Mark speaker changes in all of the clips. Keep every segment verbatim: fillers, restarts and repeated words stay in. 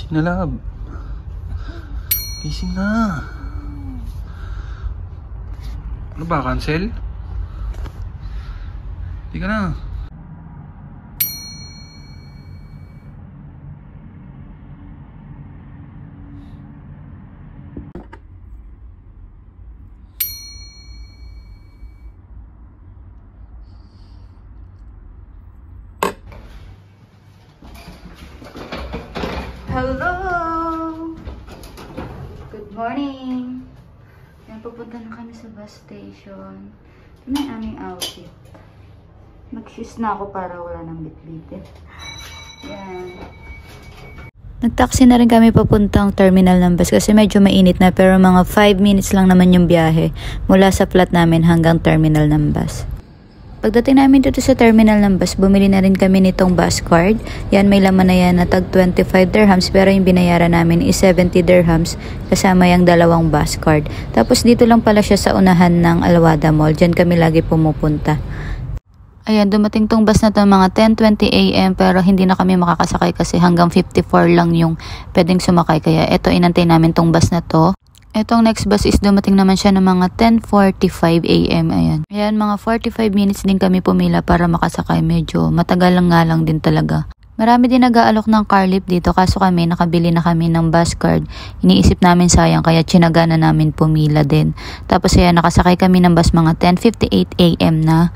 Speaker 1: Gising na, love. Gising na. Ano ba, cancel? Hindi ka na.
Speaker 2: Hello! Good morning! Yan, pupunta na kami sa bus station. Ito na yung aming outfit. Mag-shoes na ako para wala nang bitbitin. Yan.
Speaker 3: Nag-taxi na rin kami papuntang terminal ng bus kasi medyo mainit na, pero mga five minutes lang naman yung biyahe mula sa flat namin hanggang terminal ng bus. Pagdating namin dito sa terminal ng bus, bumili na rin kami nitong bus card. Yan, may laman na yan na tag twenty-five dirhams, pero yung binayaran namin is seventy dirhams kasama yung dalawang bus card. Tapos dito lang pala siya sa unahan ng Alwada Mall. Diyan kami lagi pumupunta. Ayan, dumating tong bus na to mga ten twenty a m pero hindi na kami makakasakay kasi hanggang fifty-four lang yung pwedeng sumakay. Kaya eto, inantay namin tong bus na to. Etong next bus is dumating naman siya ng mga ten forty-five a m Ayan. Ayan, mga forty-five minutes din kami pumila para makasakay. Medyo matagal lang nga lang din talaga. Marami din nag-aalok ng car lift dito, kaso kami nakabili na kami ng bus card. Iniisip namin sayang kaya tsinaga na namin pumila din. Tapos ayan, nakasakay kami ng bus mga ten fifty-eight a m na.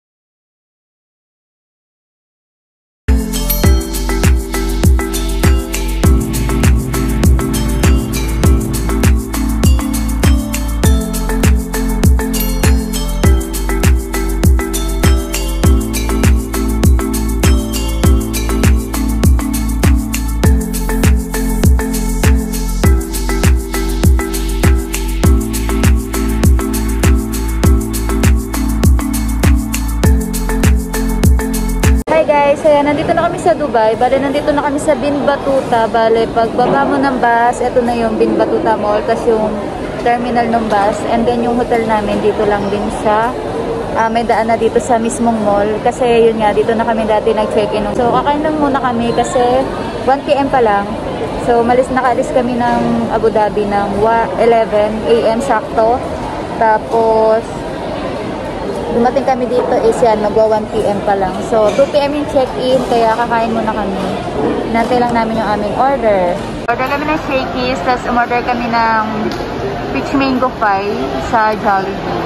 Speaker 2: Guys, ayan, nandito na kami sa Dubai. Bale, nandito na kami sa Bin Batuta. Bale, pagbaba mo ng bus, ito na yung Bin Batuta Mall, tas yung terminal ng bus. And then yung hotel namin dito lang din sa uh, may daan na dito sa mismong mall. Kasi yun nga, dito na kami dati nag-check-in. So, kakain lang muna kami kasi one p m pa lang. So, malis nakaalis kami ng Abu Dhabi ng eleven a m sakto. Tapos dumating kami dito is yan, magwa one p m pa lang. So, two p m yung check-in, kaya kakain muna kami. Nantay lang namin yung aming order. Order kami ng Shakey's, tapos umorder kami ng peach mango pie sa Jollibee.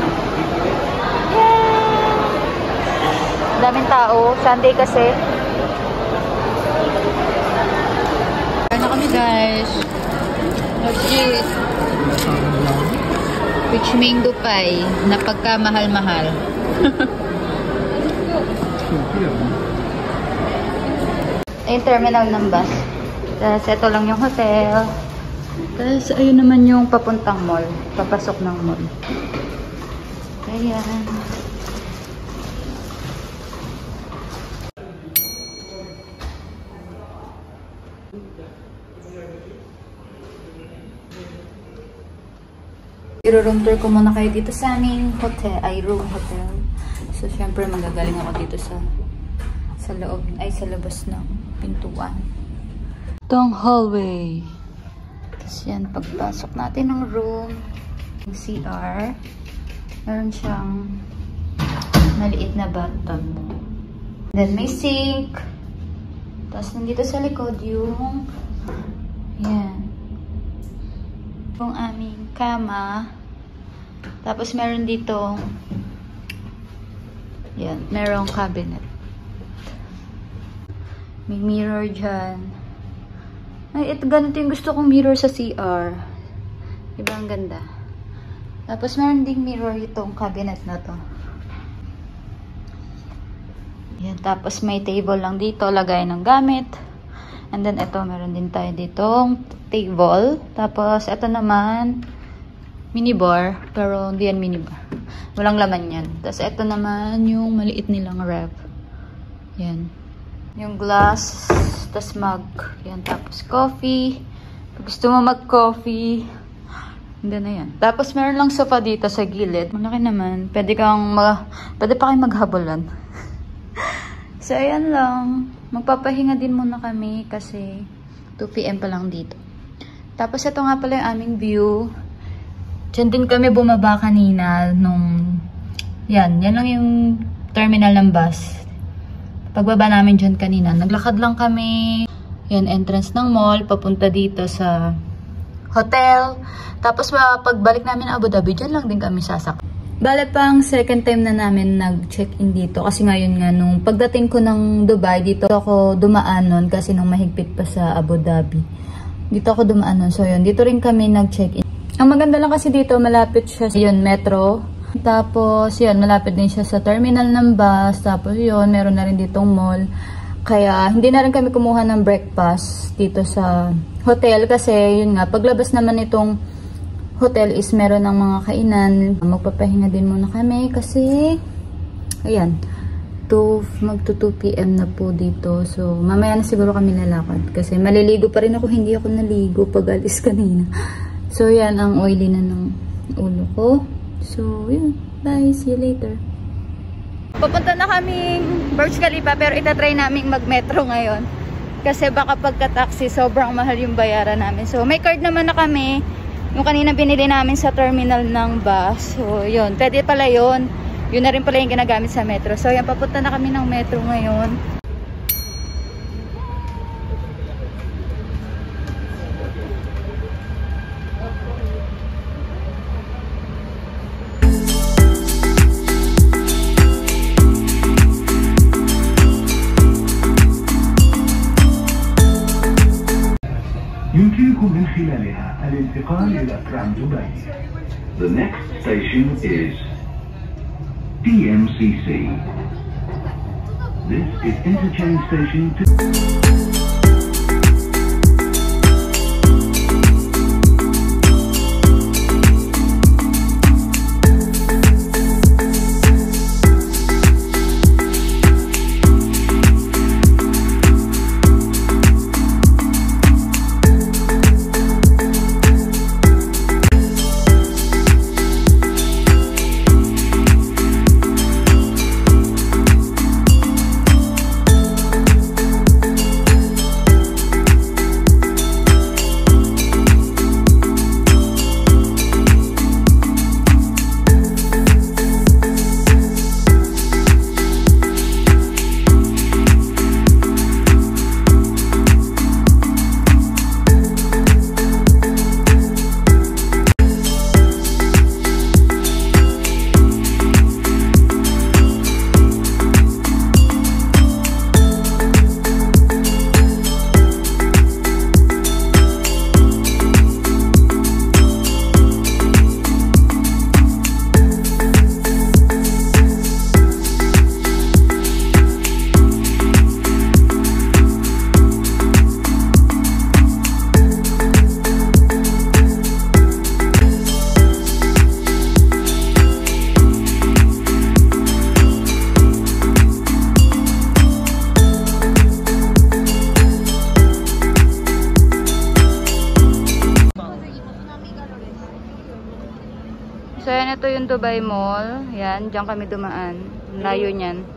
Speaker 2: Yay! Daming tao, Sunday kasi. Order na kami guys. What's this? Peach mango pie na pagka-mahal-mahal. Ayun, terminal ng bus. Tapos ito lang yung hotel. Tapos ayun naman yung papuntang mall. Papasok ng mall. Ayan. I-room tour ko muna kayo dito sa aming hotel, ay room hotel. So, syempre magagaling ako dito sa sa loob, ay sa labas ng pintuan. Itong hallway. Tapos yan, pagpasok natin ng room, yung C R, meron siyang maliit na bathtub. Then may sink. Tapos nandito sa likod yung yan, yung aming kama. Tapos meron dito yan, merong cabinet. May mirror dyan. Ay, ito ganito yung gusto kong mirror sa C R. Diba ang ganda? Tapos meron ding mirror itong cabinet na to. Yan, tapos may table lang dito, lagay ng gamit. And then ito, meron din tayo ditong table. Tapos ito naman minibar, pero hindi yan minibar. Walang laman yan. Tapos ito naman yung maliit nilang ref. Yan. Yung glass, tapos mug. Yan, tapos coffee. Pag gusto mo mag-coffee, hindi na yan. Tapos meron lang sofa dito sa gilid. Malaki naman. Pwede kang mag... Pwede pa kayong maghabulan. So, ayan lang. Magpapahinga din muna kami kasi two p m pa lang dito. Tapos ito nga pala yung aming view. Diyan din kami bumaba kanina nung... Yan, yan lang yung terminal ng bus. Pagbaba namin dyan kanina, naglakad lang kami. Yan, entrance ng mall, papunta dito sa hotel. Tapos pagbalik namin Abu Dhabi, dyan lang din kami sasak. Bale pang second time na namin nag-check-in dito. Kasi ngayon nga, nung pagdating ko ng Dubai, dito ako dumaan nun kasi nung mahigpit pa sa Abu Dhabi. Dito ako dumaan nun. So yun, dito rin kami nag-check-in. Ang maganda lang kasi dito, malapit siya sa yun, metro. Tapos yun, malapit din siya sa terminal ng bus. Tapos yun, meron na rin ditong mall. Kaya hindi na rin kami kumuha ng breakfast dito sa hotel. Kasi yun nga, paglabas naman itong hotel is meron ng mga kainan. Magpapahinga din muna kami kasi ayan, magto two p m na po dito. So mamaya na siguro kami lalakad kasi maliligo pa rin ako. Hindi ako naligo pag alis kanina. So yan, ang oily na ng ulo ko. So yun, bye, see you later. Papunta na kaming Burj Khalifa pero itatry naming mag-metro ngayon. Kasi baka pagka-taxi sobrang mahal yung bayaran namin. So may card naman na kami. Yung kanina binili namin sa terminal ng bus. So, yun. Pwede pala yun. Yun na rin pala yung ginagamit sa metro. So, yan. Papunta na kami ng metro ngayon.
Speaker 4: يمكنكم من خلالها الانتقال إلى ترام دبي. The next station is T M C C. This is interchange station to...
Speaker 2: So, yan, ito yung Dubai Mall. Yan, dyan kami dumaan. Layo niyan.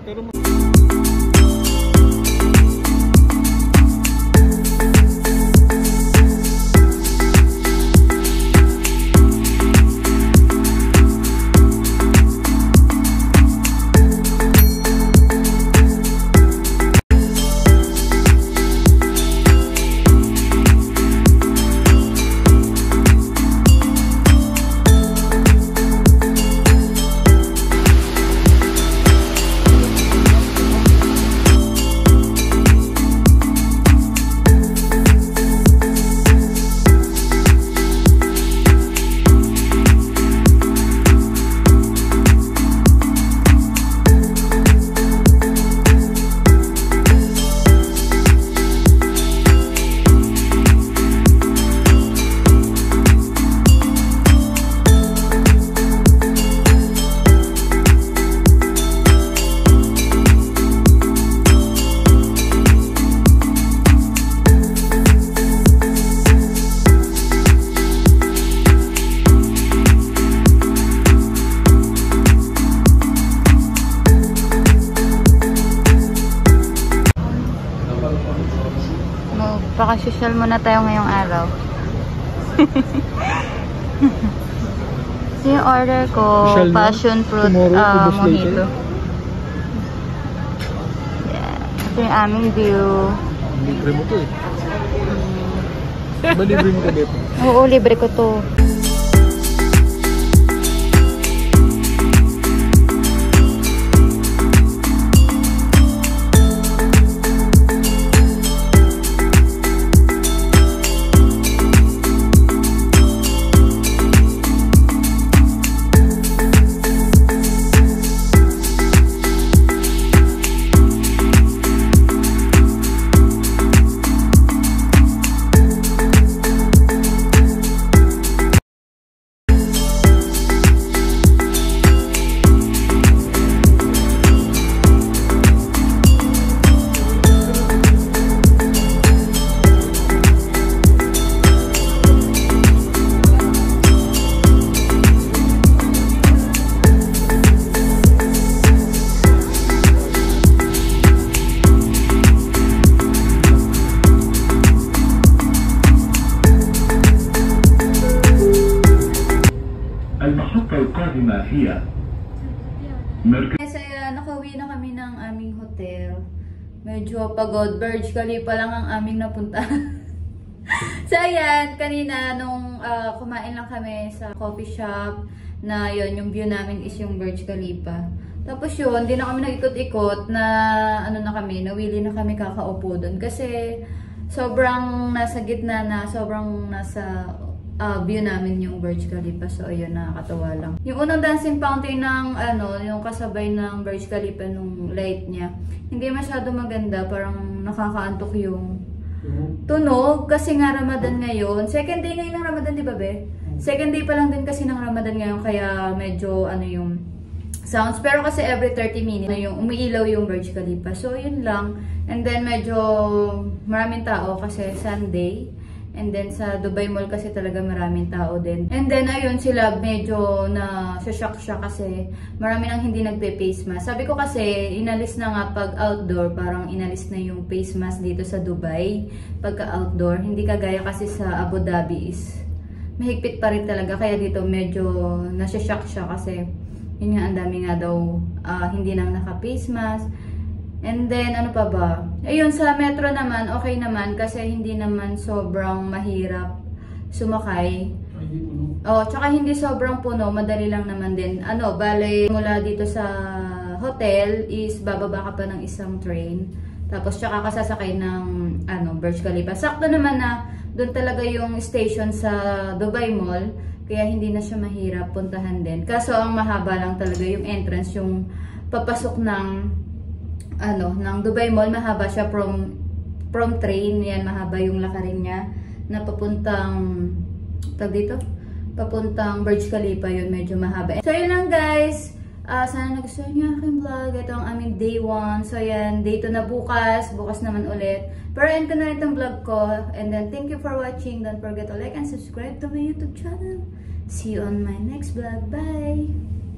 Speaker 2: Paka-social muna tayo ngayong araw. Yung order ko,
Speaker 1: Social
Speaker 2: passion fruit uh, mojito. Yeah. Ito yung aming view.
Speaker 1: Libre mo to eh. Ba libre mo ka dito?
Speaker 2: Oo, libre ko to.
Speaker 4: المحطة القادمة هي مركز.
Speaker 2: Kasi uh, nakauwi na kami ng aming hotel. Medyo pagod. Burj Khalifa lang ang aming napuntahan. So ayan, kanina nung uh, kumain lang kami sa coffee shop na yon, yung view namin is yung Burj Khalifa. Tapos yun, di na kami nag-ikot-ikot na ano na kami, nawili na kami kakaupo doon. Kasi sobrang nasa gitna na, sobrang nasa uh, view namin yung Burj Khalifa. So ayun, nakakatawa lang. Yung unang dancing fountain ng ano, yung kasabay ng Burj Khalifa nung light niya, hindi masyado maganda, parang nakakaantok yung tunog kasi nga Ramadan ngayon. Second day ngayon ng Ramadan, di ba be? Second day pa lang din kasi ng Ramadan ngayon, kaya medyo ano yung sounds. Pero kasi every thirty minutes na yung umiilaw yung Burj Khalifa. So yun lang. And then medyo maraming tao kasi Sunday. And then sa Dubai Mall kasi talaga maraming tao din. And then ayun, sila medyo na shock siya kasi marami nang hindi nagpe-face mask. Sabi ko kasi inalis na nga pag outdoor, parang inalis na yung face mask dito sa Dubai pagka outdoor. Hindi kagaya kasi sa Abu Dhabi is mahigpit pa rin talaga. Kaya dito medyo na-shock siya kasi yun nga, ang dami nga daw uh, hindi nang naka-face mask. And then, ano pa ba? Ayun, sa metro naman, okay naman kasi hindi naman sobrang mahirap sumakay. Oh, tsaka hindi sobrang puno, madali lang naman din. Ano, bale, mula dito sa hotel is bababa ka pa ng isang train. Tapos, tsaka ka sasakay ng ano, Burj Khalifa. Sakto naman na doon talaga yung station sa Dubai Mall. Kaya hindi na siya mahirap puntahan din. Kaso, ang mahaba lang talaga yung entrance, yung papasok ng ano, ng Dubai Mall, mahaba siya from from train. Yan, mahaba yung lakarin niya na papuntang tag dito, papuntang Burj Khalifa. Yun, medyo mahaba. So yun lang guys, uh, sana nagustuhan niyo aking vlog. Ito ang aming day one. So yan, day two na bukas, bukas naman ulit. Pero end ko na itong vlog ko. And then thank you for watching. Don't forget to like and subscribe to my YouTube channel. See you on my next vlog. Bye!